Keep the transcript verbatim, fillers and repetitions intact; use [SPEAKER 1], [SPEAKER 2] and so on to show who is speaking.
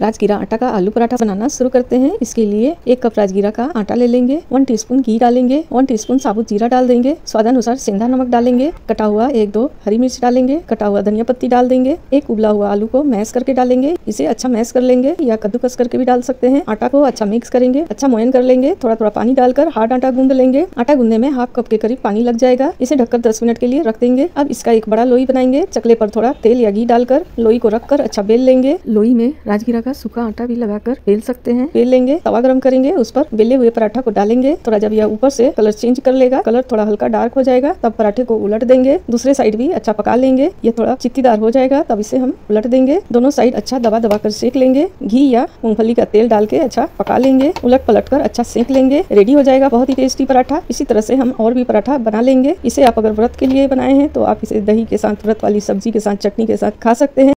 [SPEAKER 1] राजगीरा आटा का आलू पराठा बनाना शुरू करते हैं। इसके लिए एक कप राजगीरा का आटा ले लेंगे, वन टीस्पून घी डालेंगे, वन टीस्पून साबुत जीरा डाल देंगे, स्वादानुसार सेंधा नमक डालेंगे, कटा हुआ एक दो हरी मिर्च डालेंगे, कटा हुआ धनिया पत्ती डाल देंगे, एक उबला हुआ आलू को मैश करके डालेंगे। इसे अच्छा मैश कर लेंगे या कद्दूकस करके भी डाल सकते हैं। आटा को अच्छा मिक्स करेंगे, अच्छा मोयन कर लेंगे। थोड़ा थोड़ा पानी डालकर हार्ड आटा गूंद लेंगे। आटा गूंदने में हाफ कप के करीब पानी लग जाएगा। इसे ढककर दस मिनट के लिए रख देंगे। अब इसका एक बड़ा लोई बनाएंगे। चकले पर थोड़ा तेल या घी डालकर लोई को रखकर अच्छा बेल लेंगे। लोई में राजगीरा का सूखा आटा भी लगाकर बेल सकते हैं। बेल लेंगे, तवा गरम करेंगे, उस पर बेले हुए पराठा को डालेंगे। थोड़ा जब यह ऊपर से कलर चेंज कर लेगा, कलर थोड़ा हल्का डार्क हो जाएगा, तब पराठे को उलट देंगे। दूसरे साइड भी अच्छा पका लेंगे। ये थोड़ा चित्तीदार हो जाएगा तब इसे हम उलट देंगे। दोनों साइड अच्छा दबा दबा कर सेक लेंगे। घी या मूंगफली का तेल डाल के अच्छा पका लेंगे। उलट पलट कर अच्छा सेक लेंगे। रेडी हो जाएगा बहुत ही टेस्टी पराठा। इसी तरह से हम और भी पराठा बना लेंगे। इसे आप अगर व्रत के लिए बनाए हैं तो आप इसे दही के साथ, व्रत वाली सब्जी के साथ, चटनी के साथ खा सकते हैं।